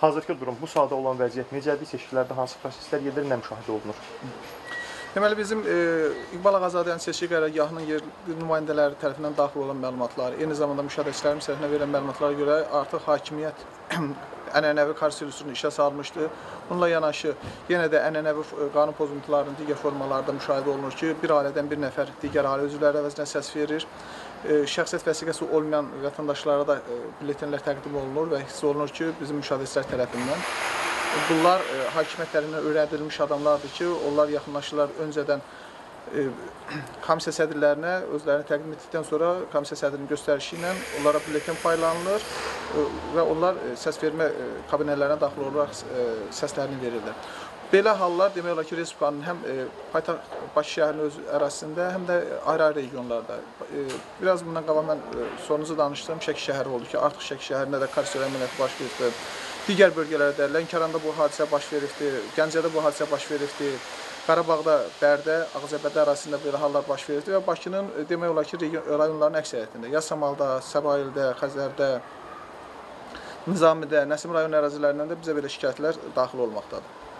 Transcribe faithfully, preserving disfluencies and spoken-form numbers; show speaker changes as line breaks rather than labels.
hazırki durum, bu sahədə olan vəziyyət necədir? Seçkilərdə hansı proseslər gedir, nə müşahidə olunur?
Deməli, bizim e, İqbal Ağazadənin seçki qərargahının yerli nümayəndələri tərəfindən daxil olan məlumatlar, eyni zamanda müşahidəçilərin tərəfindən verilən məlumatlara görə artıq hakimiyyət ənənəvi konstitusiyasını işə salmışdı. Bununla yanaşı, yenə də ənənəvi qanun pozuntularının digər formalarında müşahidə olunur ki, bir ailədən bir nəfər digər ailə üzvləri əvəzinə səs verir. E, şəxsiyyət vəsiqəsi olmayan vətəndaşlara da e, bülletenlər təqdim olunur və hiss olunur ki, bizim müşahidəçilər tərəfindən bunlar e, hakimiyyət tərəfindən öyrədilmiş adamlardır ki, onlar yaxınlaşırlar öncədən e, komissiya sədrlərinə özlərini təqdim etdikdən sonra komissiya sədrinin göstərişi ilə onlara bülleten paylanılır e, və onlar e, səs vermə e, kabinələrinə daxil olaraq e, səslərini verirlər. Belə hallar demək olar ki, Respublikanın həm e, paytaxt Bakı şəhərinin öz ərazisində, həm də ayrı-ayrı regionlarda. E, biraz bundan qabaq mən e, sorunuzu danışdım, Şəki şəhəri oldu ki, artıq Şəki şəhərində də karsiyel əməliyyatı baş veribdir. Digər bölgələrdə, Lənkəranda bu hadisə baş veribdir, Gəncədə bu hadisə baş veribdir, Qarabağda, Bərdə, Ağcabədi ərazisində belə hallar baş veribdir və Bakının demək olar ki, rayonların əksəriyyətində, Yasamalda, Səbaildə, Xəzərdə, Nizamidə, Nəsim rayon ərazilərindən də bizə belə şikayətlər daxil olmaqdadır.